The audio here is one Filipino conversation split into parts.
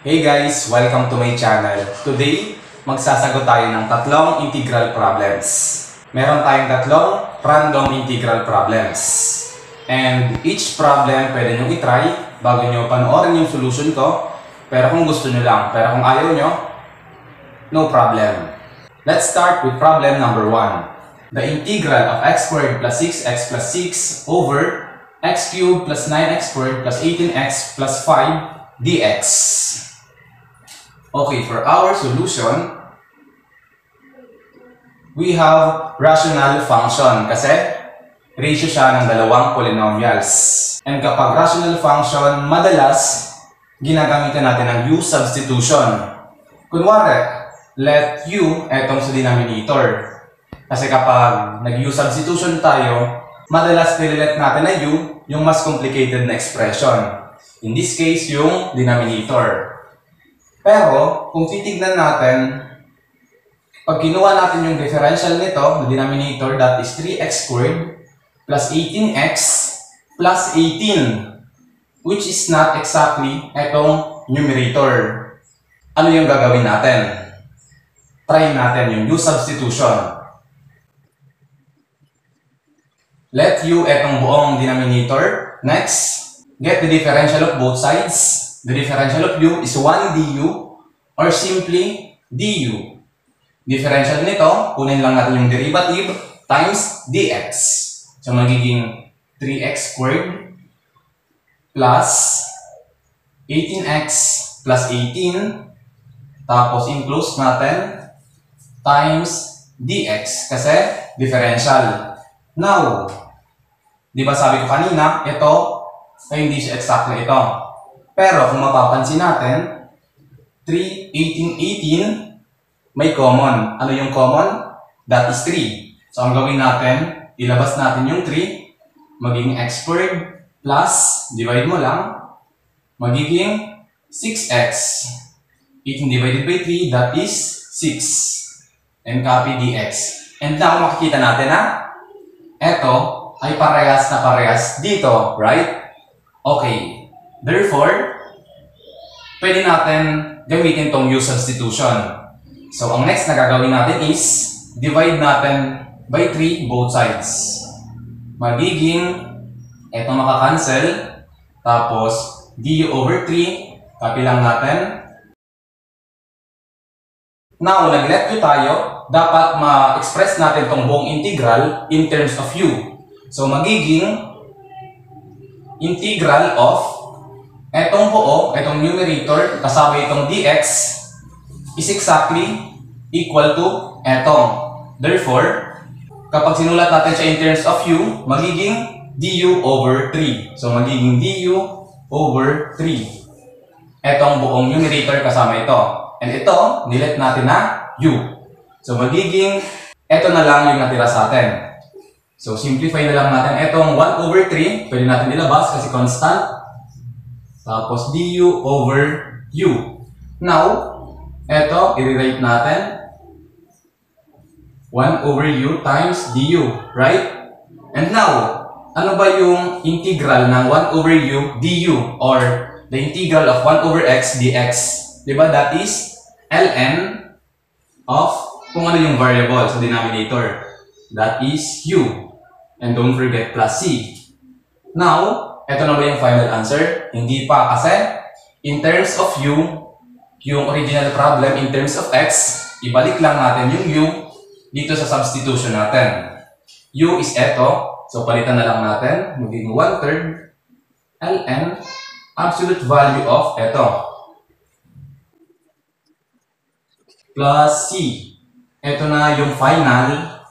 Hey guys! Welcome to my channel. Today, magsasagot tayo ng tatlong integral problems. Meron tayong tatlong random integral problems. And each problem pwede nyo itry bago nyo panoorin yung solution ko. Pero kung gusto nyo lang, pero kung ayaw nyo, no problem. Let's start with problem number 1. The integral of x squared plus 6x plus 6 over x cubed plus 9x squared plus 18x plus 5 dx. Okay, for our solution, we have rational function kasi ratio siya ng dalawang polynomials. And kapag rational function, madalas ginagamitan natin ng u substitution. Kunwari, let u etong sa denominator. Kasi kapag nag-u substitution tayo, madalas nililet natin na u yung mas complicated na expression. In this case, yung denominator. Pero, kung titignan natin, pag kinuha natin yung differential nito, the denominator, that is 3x squared plus 18x plus 18, which is not exactly itong numerator. Ano yung gagawin natin? Try natin yung u substitution. Let u itong buong denominator. Next, get the differential of both sides. The differential of u is 1 du or simply du. Differential nito, kunin lang natin yung derivative times dx. So, magiging 3x squared plus 18x plus 18 tapos enclose natin times dx kasi differential. Now, di ba sabi ko kanina, ito ay hindi siya exactly ito. Pero kung mapapansin natin, 3, 18, 18, may common. Ano yung common? That is 3. So, ang gawin natin, ilabas natin yung 3, magiging x squared plus, divide mo lang, magiging 6x. 18 divided by 3, that is 6. And copy dx. And now, makikita natin na ito ay parehas na parehas dito, right? Okay. Therefore, pwede natin gamitin tong u substitution. So, ang next na gagawin natin is divide natin by 3 both sides. Magiging, ito makakancel, tapos du over 3, copy lang natin. Now, nag-let u tayo, dapat ma-express natin tong buong integral in terms of u. So, magiging integral of etong buo, etong numerator, kasama itong dx, is exactly equal to etong. Therefore, kapag sinulat natin siya in terms of u, magiging du over 3. So, magiging du over 3. Etong buong numerator kasama ito. And ito, nilet natin na u. So, magiging, eto na lang yung natira sa atin. So, simplify na lang natin. Etong 1 over 3, pwede natin ilabas kasi constant. Tapos, du over u. Now, eto, i-rewrite natin. 1 over u times du, right? And now, ano ba yung integral ng 1 over u du? Or the integral of 1 over x dx? Diba? That is ln of kung ano yung variable sa denominator. That is u. And don't forget plus c. Now, ito na ba yung final answer? Hindi pa kasi in terms of u, yung original problem in terms of x, ibalik lang natin yung u dito sa substitution natin. U is eto, so palitan na lang natin, magiging 1/3 ln absolute value of eto plus c. Ito na yung final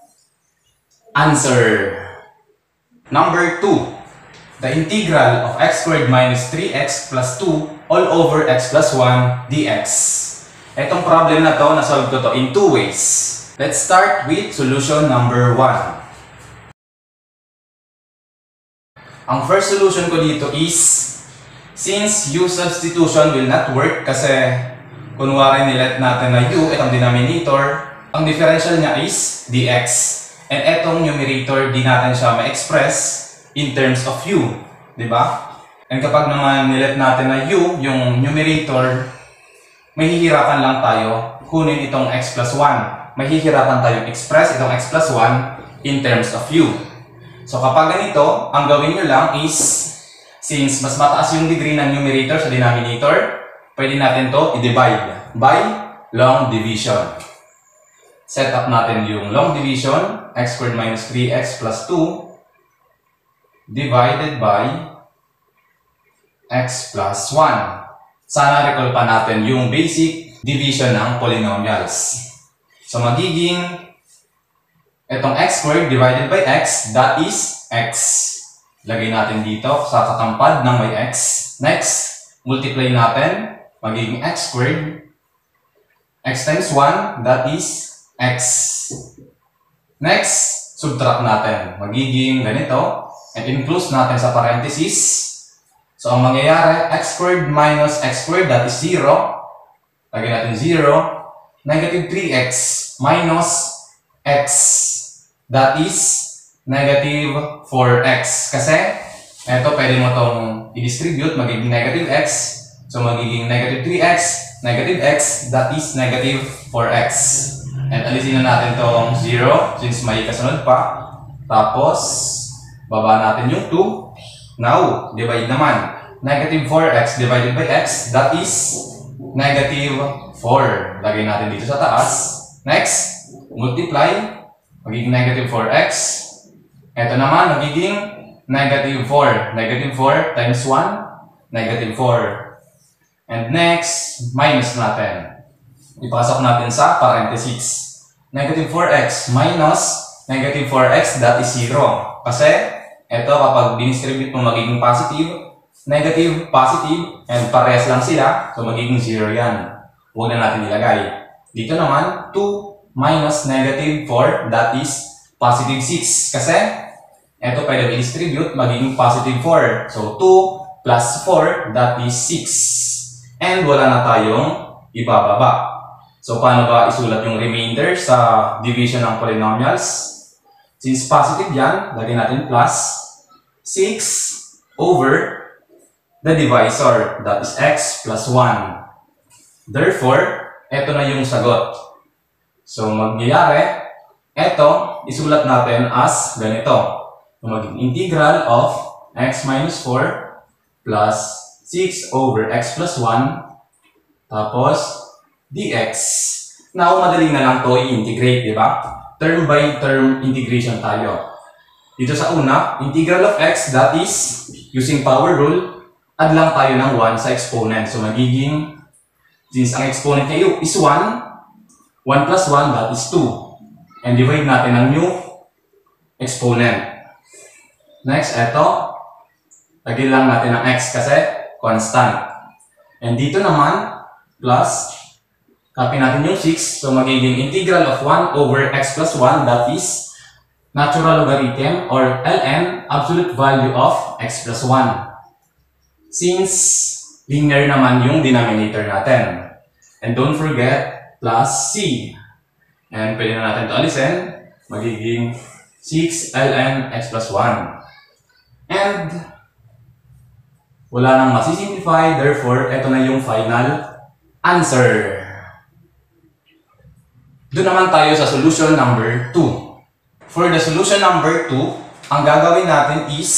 answer. Number 2. The integral of x squared minus 3x plus 2 all over x plus 1 dx. Etong problem na to, nasolve ko to in 2 ways. Let's start with solution number 1. Ang first solution ko dito is, since u substitution will not work kasi kunwari nilet natin na u, itong denominator, ang differential niya is dx. And etong numerator, di natin siya ma-express in terms of u, di ba? And kapag naman nilet natin na u, yung numerator, mahihirapan lang tayo kunin itong x plus 1. Mahihirapan tayo express itong x plus 1 in terms of u. So kapag ganito, ang gawin nyo lang is, since mas mataas yung degree ng numerator sa denominator, pwede natin to i-divide by long division. Set up natin yung long division, x squared minus 3x plus 2 divided by x plus 1. Sana recall pa natin yung basic division ng polynomials. So magiging itong x squared divided by x, that is x. Lagay natin dito sa katampad ng may x. Next, multiply natin, magiging x squared. X times 1, that is x. Next, subtract natin. Magiging ganito. And include natin sa parenthesis. So, ang mangyayari, x squared minus x squared, that is 0. Lagay natin 0. Negative 3x minus x, that is negative 4x. Kasi, ito, pwede mo itong i-distribute, magiging negative x. So, magiging negative 3x, negative x, that is negative 4x. And alisin na natin itong 0, since may kasunod pa. Tapos, baba natin yung 2. Now, divide naman. Negative 4x divided by x, that is negative 4. Lagay natin dito sa taas. Next, multiply. Magiging negative 4x. Ito naman, magiging negative 4. Negative 4 times 1, negative 4. And next, minus natin. Ipasok natin sa parentheses. Negative 4x minus negative 4x, that is 0. Kasi, ito, kapag dinistribute mo magiging positive, negative, positive, and parehas lang sila, so magiging 0 yan. Huwag na natin ilagay. Dito naman, 2 minus negative 4, that is positive 6. Kasi, ito pwede i-distribute, magiging positive 4. So, 2 plus 4, that is 6. And wala na tayong ibababa. So, paano ba isulat yung remainder sa division ng polynomials? Since positive yan, lagay natin plus 6 over the divisor, that is x plus 1. Therefore, ito na yung sagot. So, magyayari, ito, isulat natin as ganito. So, maging integral of x minus 4 plus 6 over x plus 1 tapos dx. Now, madali na lang to i-integrate, di ba? Term by term integration tayo. Dito sa una, integral of x, that is, using power rule, add lang tayo ng 1 sa exponent. So, magiging, since ang exponent niya is 1, 1 plus 1, that is 2. And divide natin ang new exponent. Next, eto, lagyan lang natin ang x kasi constant. And dito naman, plus, copy natin yung 6. So, magiging integral of 1 over x plus 1, that is natural logarithm or ln, absolute value of x plus 1. Since linear naman yung denominator natin. And don't forget, plus c. And pwede na natin ito alisin. Magiging 6 ln x plus 1. And wala nang masisimplify, therefore, ito na yung final answer. Doon naman tayo sa solution number 2. For the solution number 2, ang gagawin natin is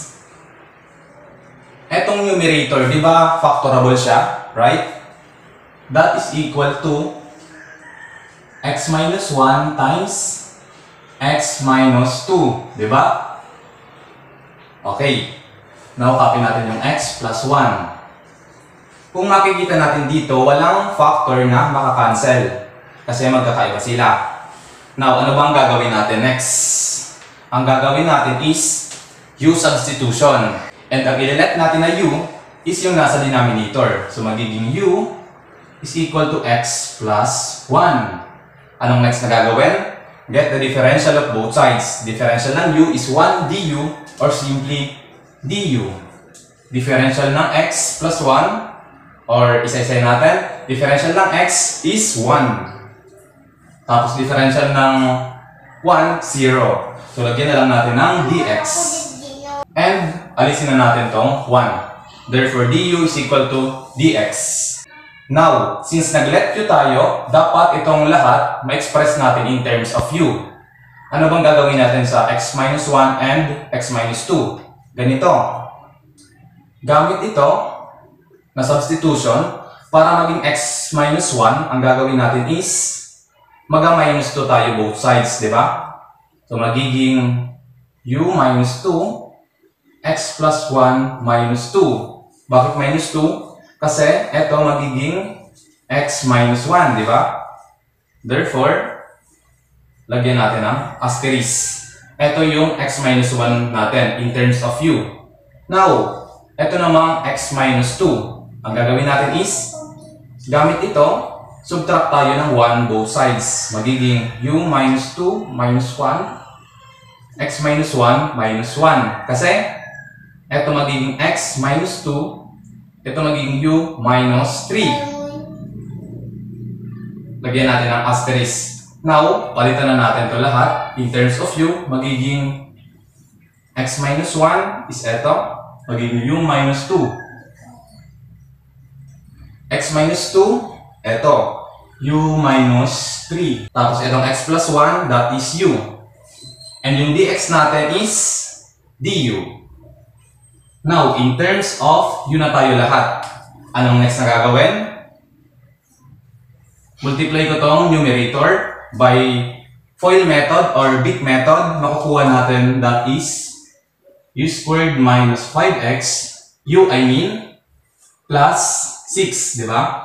etong numerator, di ba factorable siya, right? That is equal to x minus 1 times x minus 2, di ba? Okay. Now, copy natin yung x plus 1. Kung makikita natin dito, walang factor na makakancel. Kasi magkakaiba sila. Now, ano bang gagawin natin next? Ang gagawin natin is u substitution. And ang ililet natin na u is yung nasa denominator. So, magiging u is equal to x plus 1. Anong next na gagawin? Get the differential of both sides. Differential ng u is 1 du or simply du. Differential ng x plus 1 or isa-isa natin, differential ng x is 1. Tapos differential ng 1, 0. So, lagyan na lang natin ng dx. And, alisin na natin tong 1. Therefore, du is equal to dx. Now, since nag-let u tayo, dapat itong lahat ma-express natin in terms of u. Ano bang gagawin natin sa x minus 1 and x minus 2? Ganito. Gamit ito na substitution, para maging x minus 1, ang gagawin natin is mag-minus 2 tayo both sides, di ba? So, magiging u minus 2, x plus 1 minus 2. Bakit minus 2? Kasi ito magiging x minus 1, di ba? Therefore, lagyan natin ng asterisk. Ito yung x minus 1 natin in terms of u. Now, ito namang x minus 2. Ang gagawin natin is, gamit ito, subtract tayo ng 1 both sides. Magiging u minus 2 minus 1, x minus 1 minus 1. Kasi, ito magiging x minus 2, ito magiging u minus 3. Lagyan natin ang asterisk. Now, palitan na natin ito lahat. In terms of u, magiging x minus 1 is ito. Magiging u minus 2. X minus 2, ito. U minus 3. Tapos itong x plus 1, that is u. And yung dx natin is du. Now, in terms of u na tayo lahat. Anong next na gagawin? Multiply ko tong numerator by FOIL method or bit method. Makukuha natin that is u squared minus 5x, u I mean, plus 6, di ba?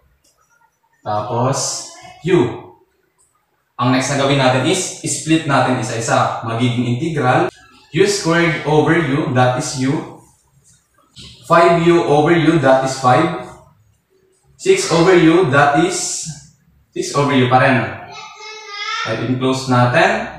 Tapos, u. Ang next na gawin natin is, split natin isa-isa. Magiging integral, u squared over u, that is u. 5u over u, that is 5. 6 over u, that is 6 over u pa rin. At i-close natin.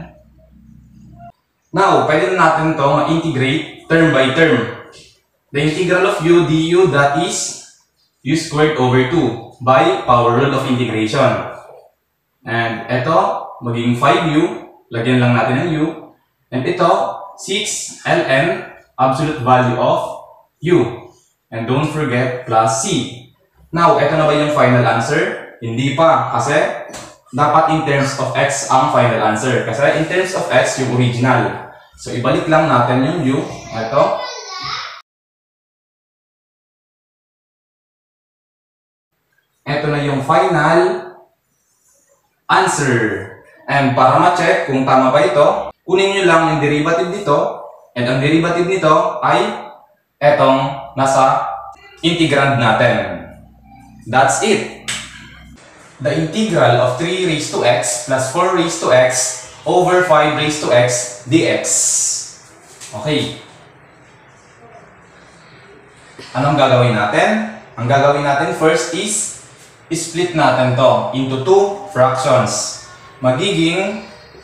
Now, pwede na natin ito ma-integrate term by term. The integral of u du, that is u squared over 2 by power rule of integration. And ito, magiging 5u, lagyan lang natin ng u. And ito, 6 ln absolute value of u. And don't forget plus c. Now, ito na ba yung final answer? Hindi pa, kasi dapat in terms of x ang final answer. Kasi in terms of x, yung original. So, ibalik lang natin yung u. Ito. Ito na yung final answer. And para ma-check kung tama ba ito, kunin nyo lang yung derivative dito. And ang derivative nito ay etong nasa integrand natin. That's it. The integral of 3 raised to x plus 4 raised to x over 5 raised to x dx. Okay. Anong gagawin natin? Ang gagawin natin first is split natin to into 2 fractions. Magiging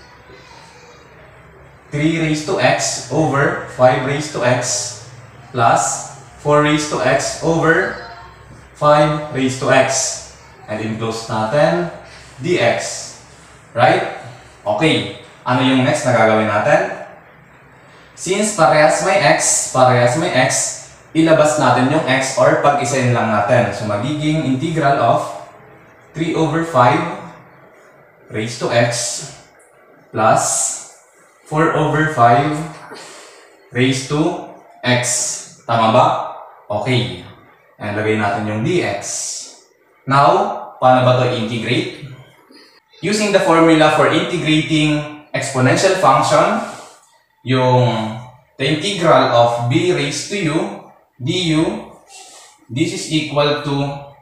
3 raised to x over 5 raised to x plus 4 raised to x over 5 raised to x. And enclose natin dx. Right? Okay. Ano yung next na gagawin natin? Since parehas may x, ilabas natin yung x or pag-isahin lang natin. So, magiging integral of 3 over 5 raised to x plus 4 over 5 raised to x. Tama ba? Okay. And lagay natin yung dx. Now, paano ba ito integrate? Using the formula for integrating exponential function, yung the integral of b raised to u du, this is equal to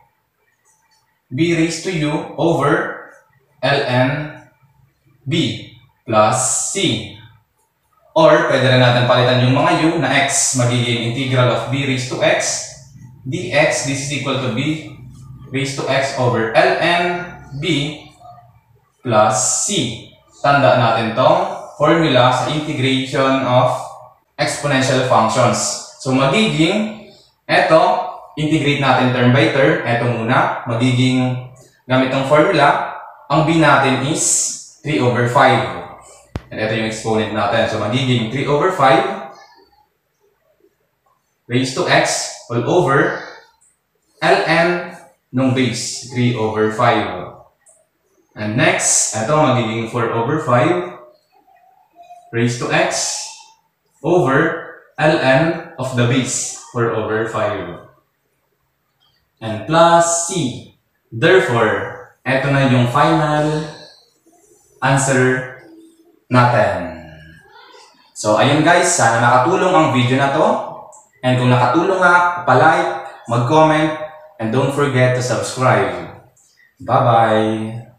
b raised to u over ln b plus c. Or, pwede rin natin palitan yung mga u na x, magiging integral of b raised to x dx, this is equal to b raised to x over ln b plus c. Tandaan natin tong formula sa integration of exponential functions. So, magiging, eto, integrate natin term by term. Eto muna, magiging, gamit tong formula, ang b natin is 3 over 5. And ito yung exponent natin. So, magiging 3 over 5 raised to x all over ln nung base, 3 over 5. And next, ito magiging 4 over 5 raised to x over ln of the base, 4 over 5. And plus c. Therefore, ito na yung final answer natin. So, ayun guys, sana nakatulong ang video na to. And kung nakatulong nga, pa-like, mag-comment, and don't forget to subscribe. Bye-bye!